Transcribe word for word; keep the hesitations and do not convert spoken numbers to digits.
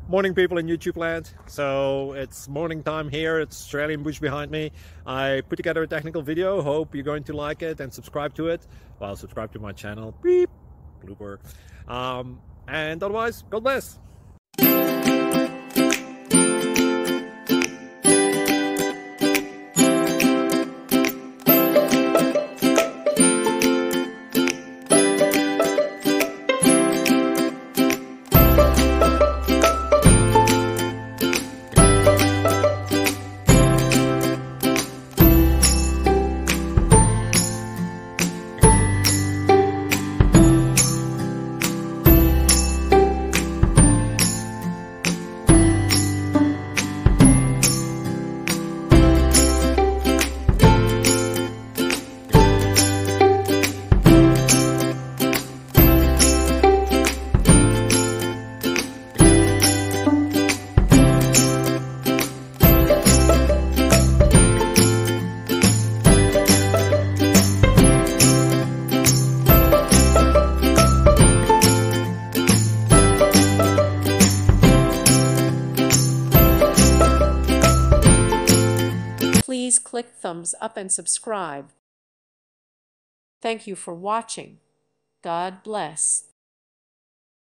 Morning, people in YouTube land. So it's morning time here. It's Australian bush behind me. I put together a technical video. Hope you're going to like it and subscribe to it. Well, subscribe to my channel. Beep. Blooper. Um, and otherwise, God bless. Please click thumbs up and subscribe. Thank you for watching. God bless.